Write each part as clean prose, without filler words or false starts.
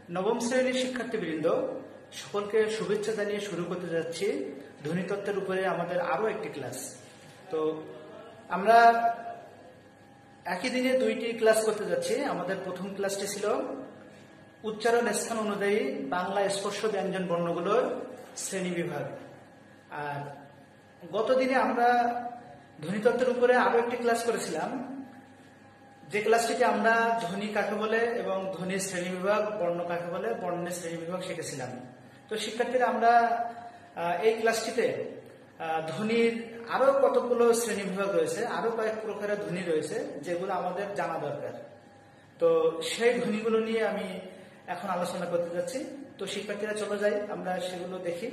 নবম শ্রেণীর শিক্ষার্থীবৃন্দ, সকলকে শুভেচ্ছা জানিয়ে শুরু করতে যাচ্ছি ধ্বনিতত্ত্বের উপরে আমাদের আরো একটি ক্লাস। তো আমরা একই দিনে দুইটি ক্লাস করতে যাচ্ছি। আমাদের প্রথম ক্লাসটি ছিল উচ্চারণ স্থান অনুযায়ী বাংলা স্পর্শ ব্যঞ্জন বর্ণগুলোর শ্রেণী বিভাগ, আর গত দিনে আমরা ধ্বনিতত্ত্বের উপরে আরো একটি ক্লাস করেছিলাম, যে ক্লাসটিতে আমরা ধ্বনি কাকে বলে এবং ধ্বনির শ্রেণী বিভাগ, বর্ণ কাকে বলে, বর্ণের শ্রেণী বিভাগ শিখেছিলাম। তো শিক্ষার্থীরা, আমরা এই ক্লাসটিতে ধ্বনির আরো কতগুলো শ্রেণী বিভাগ রয়েছে, আরো কয়েক প্রকারের ধ্বনি রয়েছে যেগুলো আমাদের জানা দরকার। তো সেই ধ্বনিগুলো নিয়ে আমি এখন আলোচনা করতে যাচ্ছি। তো শিক্ষার্থীরা চলে যাই, আমরা সেগুলো দেখি।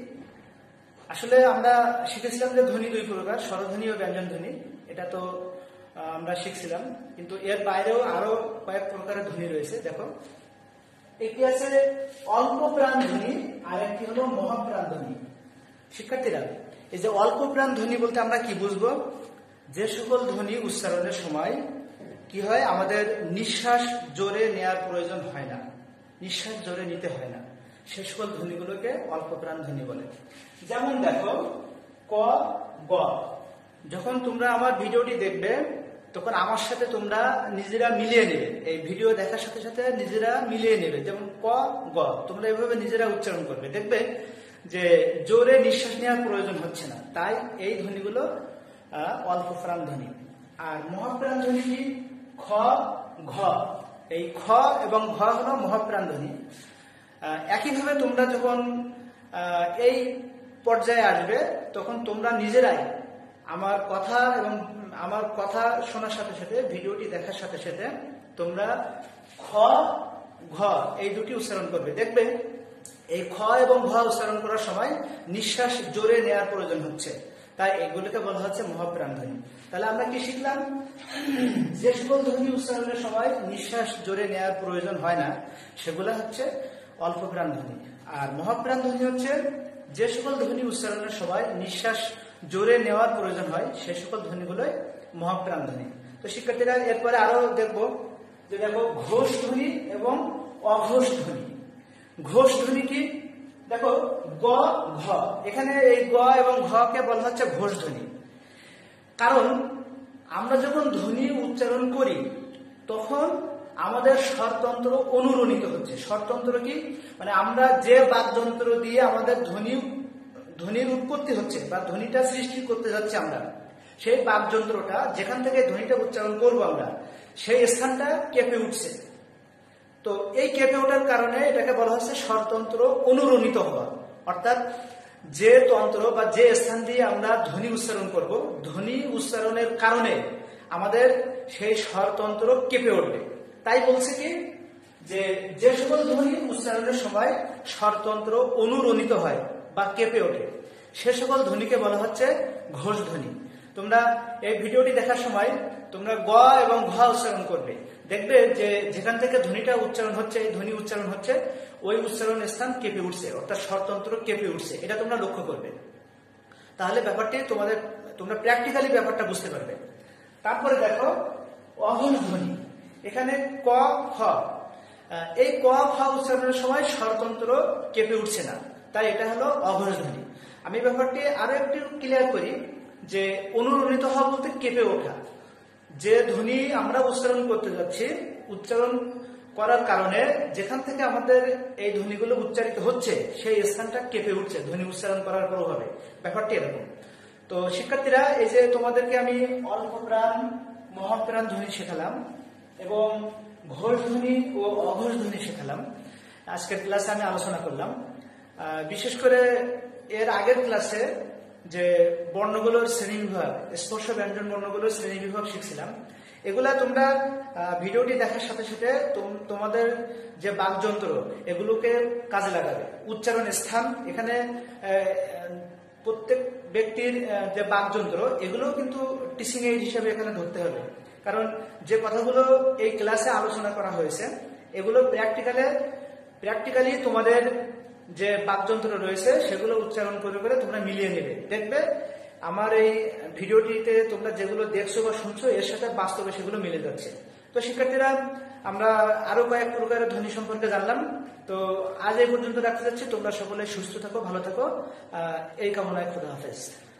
আসলে আমরা শিখেছিলাম যে ধ্বনি দুই প্রকার, স্বরধ্বনি ও ব্যঞ্জন ধ্বনি। এটা তো আমরা শিখছিলাম, কিন্তু এর বাইরেও আরো কয়েক প্রকারের ধ্বনি রয়েছে। দেখো, একটি আছে অল্প প্রাণ ধ্বনি আর একটি হলো মহাপ্রাণ ধ্বনি। শিক্ষার্থীরা, এই যে অল্প প্রাণ ধ্বনি বলতে আমরা কি বুঝবো? যে সকল ধ্বনি উচ্চারণের সময় কি হয়, আমাদের নিঃশ্বাস জোরে নেওয়ার প্রয়োজন হয় না, নিঃশ্বাস জোরে নিতে হয় না, সে সকল ধ্বনিগুলোকে অল্প প্রাণ ধ্বনি বলে। যেমন দেখো, ক, গ। যখন তোমরা আমার ভিডিওটি দেখবে তখন আমার সাথে তোমরা নিজেরা মিলিয়ে নেবে, এই ভিডিও দেখার সাথে সাথে নিজেরা মিলিয়ে নেবে। যেমন ক, গ, তোমরা এভাবে নিজেরা উচ্চারণ করবে, দেখবে যে জোরে নিঃশ্বাস নেওয়ার প্রয়োজন হচ্ছে না। তাই এই ধ্বনিগুলো অল্প প্রাণ ধ্বনি। আর মহাপ্রাণ ধ্বনি কি? খ, ঘ। এই খ এবং ঘ হলো মহাপ্রাণ ধ্বনি। একইভাবে তোমরা যখন এই পর্যায়ে আসবে তখন তোমরা নিজেরাই আমার কথা এবং আমার কথা শোনার সাথে সাথে, ভিডিওটি দেখার সাথে সাথে তোমরা খ, ঘ এই দুটি উচ্চারণ করবে। দেখবে এই খ এবং ঘ উচ্চারণ করার সময় নিঃশ্বাস জোরে নেওয়ার প্রয়োজন হচ্ছে, তাই এগুলোকে বলা হচ্ছে মহাপ্রাণ ধ্বনি। তাহলে আমরা কি শিখলাম? যে সকল ধ্বনি উচ্চারণের সময় নিঃশ্বাস জোরে নেওয়ার প্রয়োজন হয় না সেগুলো হচ্ছে অল্প প্রাণ ধ্বনি। আর মহাপ্রাণ ধ্বনি হচ্ছে যে সকল ধ্বনি উচ্চারণের সময় নিঃশ্বাস জোরে নেওয়ার প্রয়োজন হয়, সে সকল ধ্বনিগুলোই মহাপ্রাণ ধ্বনি। তো শিক্ষার্থীরা, এরপরে আরো দেখবো যে দেখো ঘোষ ধ্বনি এবং অঘোষ ধ্বনি। ঘোষ ধ্বনি কি? দেখো, গ, ঘ। এখানে এই গ এবং ঘ কে বলা হচ্ছে ঘোষ ধ্বনি। কারণ আমরা যখন ধ্বনি উচ্চারণ করি তখন আমাদের স্বরতন্ত্র অনুরণিত হচ্ছে। স্বরতন্ত্র কি? মানে আমরা যে বাকযন্ত্র দিয়ে আমাদের ধ্বনির উৎপত্তি হচ্ছে বা ধ্বনিটা সৃষ্টি করতে যাচ্ছে, আমরা সেই বাকযন্ত্রটা যেখান থেকে ধ্বনিটা উচ্চারণ করবো আমরা, সেই স্থানটা কেঁপে উঠছে। তো এই কেঁপে ওঠার কারণে এটাকে বলা হচ্ছে স্বরতন্ত্র অনুরণিত হওয়া। অর্থাৎ যে তন্ত্র বা যে স্থান দিয়ে আমরা ধ্বনি উচ্চারণ করব, ধ্বনি উচ্চারণের কারণে আমাদের সেই স্বরতন্ত্র কেঁপে উঠবে। তাই বলছে কি, যে সকল ধ্বনি উচ্চারণের সময় স্বরতন্ত্র অনুরণিত হয় বা কেঁপে ওঠে, সে সকল ধ্বনিকে বলা হচ্ছে ঘোষ ধ্বনি। তোমরা এই ভিডিওটি দেখার সময় তোমরা গ এবং ঘ উচ্চারণ করবে, দেখবে যে যেখান থেকে ধ্বনিটা উচ্চারণ হচ্ছে, এই ধ্বনি উচ্চারণ হচ্ছে, ওই উচ্চারণ স্থান কেঁপে উঠছে, অর্থাৎ স্বরতন্ত্র কেঁপে উঠছে। এটা তোমরা লক্ষ্য করবে, তাহলে ব্যাপারটি তোমরা প্র্যাকটিক্যালি ব্যাপারটা বুঝতে পারবে। তারপরে দেখো অঘোষ ধ্বনি। এখানে ক, খ। এই ক, খ উচ্চারণের সময় স্বরতন্ত্র কেঁপে উঠছে না, তাই এটা হলো অঘোষ ধ্বনি। আমি ব্যাপারটি আরো একটু ক্লিয়ার করি, যে অনুরণিত হওয়া বলতে কেঁপে ওঠা। যে ধ্বনি আমরা উচ্চারণ করতে যাচ্ছি, উচ্চারণ করার কারণে যেখান থেকে আমাদের এই ধ্বনিগুলো উচ্চারিত হচ্ছে, সেই স্থানটা কেঁপে উঠছে ধ্বনি উচ্চারণ করার প্রভাবে। ব্যাপারটি এরকম। তো শিক্ষার্থীরা, এই যে তোমাদেরকে আমি অল্প প্রাণ, মহাপ্রাণ ধ্বনি শেখালাম এবং ঘোষ ধ্বনি ও অঘোষ ধ্বনি শেখালাম, আজকের ক্লাসে আমি আলোচনা করলাম। বিশেষ করে এর আগের ক্লাসে যে বর্ণগুলোর শ্রেণী বিভাগ, স্পর্শ ব্যঞ্জন বর্ণগুলোর শ্রেণী বিভাগ শিখছিলাম, এগুলা তোমরা ভিডিওটি দেখার সাথে সাথে তোমাদের যে বাকযন্ত্র, এগুলোকে কাজে লাগাবে। উচ্চারণ স্থান, এখানে প্রত্যেক ব্যক্তির যে বাকযন্ত্র, এগুলো কিন্তু টিচিং এইড হিসেবে এখানে ধরতে হবে। কারণ যে কথাগুলো এই ক্লাসে আলোচনা করা হয়েছে, এগুলো প্র্যাকটিক্যালি তোমাদের যে বাকযন্ত্র রয়েছে সেগুলো উচ্চারণ করে করে তোমরা মিলিয়ে নেবে। দেখবে আমার এই ভিডিওটিতে তোমরা যেগুলো দেখছো বা শুনছো, এর সাথে বাস্তবে সেগুলো মিলে যাচ্ছে। তো শিক্ষার্থীরা, আমরা আরো কয়েক প্রকারের ধ্বনি সম্পর্কে জানলাম। তো আজ এই পর্যন্ত রাখতে যাচ্ছি। তোমরা সকলে সুস্থ থাকো, ভালো থাকো, এই কামনায় খোদা হাফেজ।